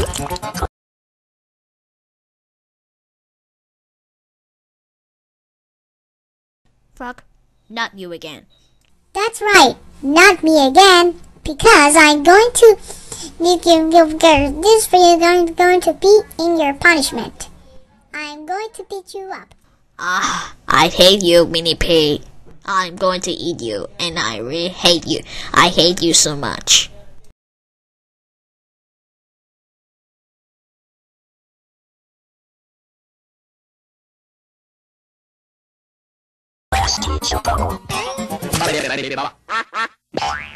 Frog, not you again. That's right, not me again. Because I'm going to... This for you going to be in your punishment. I'm going to beat you up. I hate you, Mini Pig. I'm going to eat you, and I really hate you. I hate you so much. Csupo.